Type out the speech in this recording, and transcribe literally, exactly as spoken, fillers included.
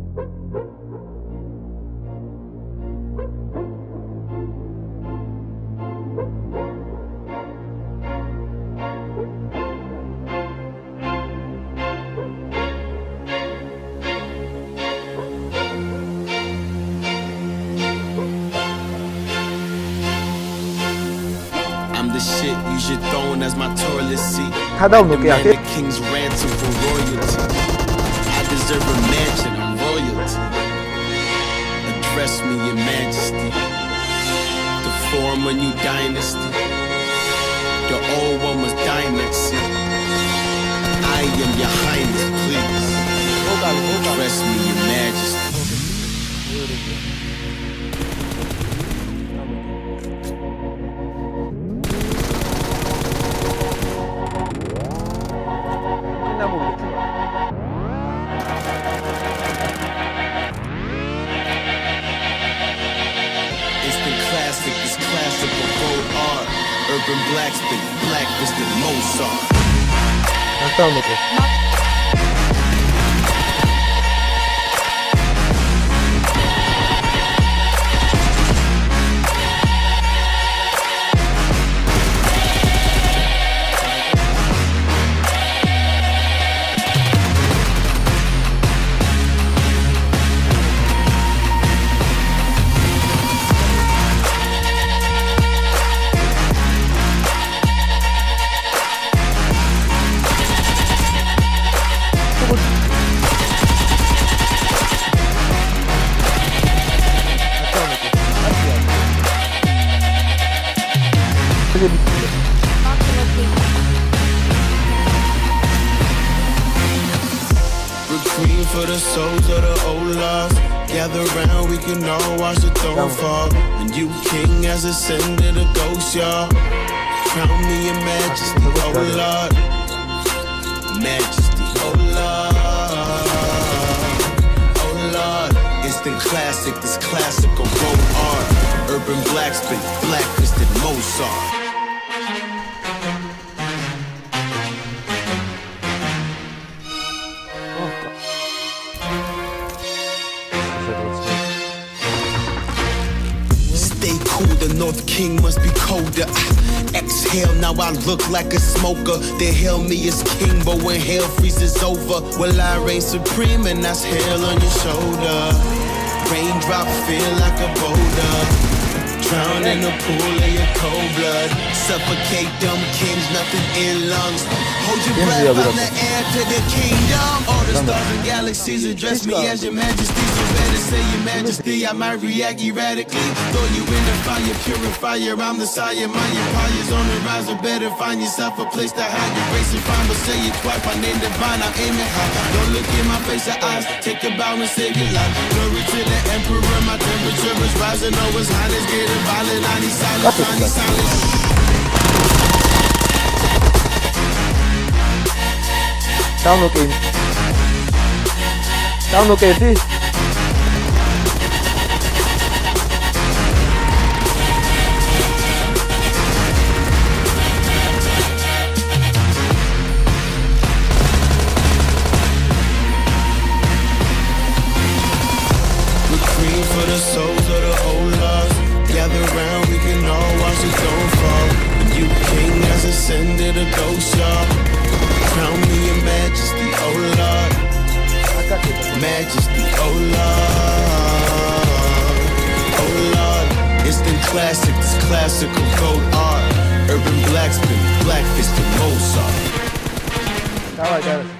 I'm the shit, use your throne as my toilet seat. 하다 보면 Demand 꽤 the king's ransom for royalty. I deserve a mansion, I'm royalty. Address me, your majesty. To form a new dynasty. The old one was dynasty. I am your highness, please. Address me, your majesty. Classic, this classic of gold art. Urban blacksmith, blacklisted Mozart. Requiem for the souls of the old lost. Gather round, we can all watch the throne fall. And you king has ascended a ghost, y'all. Crown me your majesty, oh Lord. Majesty, oh Lord. Oh Lord. Instant classic, this classic of gold art. Urban blacksmith, blacklisted Mozart. Stay cool, the North King must be colder. Exhale, now I look like a smoker. They hail me as king, but when hell freezes over, well, I reign supreme, and that's hell on your shoulder. Raindrop feel like a boulder. Drown in a pool of your cold blood. Suffocate dumb kings, nothing in lungs. Hold your breath from the air to the kingdom. All the stars and galaxies address me as your majesty. So better say your majesty, I might react erratically. Throw you in the fire, purifier, I'm the sire. My empire's on the rise, or better find yourself a place to hide your grace and find. But say it twice, my name divine, I'm aiming high. Don't look in my face or eyes, take a bow and save your life. Glory to the emperor, my temperature is rising. Oh, his highness getting violent, I need silence, I need silence. Download game. Download game đi. Requiem for the souls of the old lost. Gather round, we can all watch the throne fall. The new king has ascended a ghost, y'all. Crown me your majesty, oh Lord. Majesty, oh Lord. Oh Lord. Instant classic, this classical gold art. Urban blacksmith, black-fisted Mozart. Давай, давай.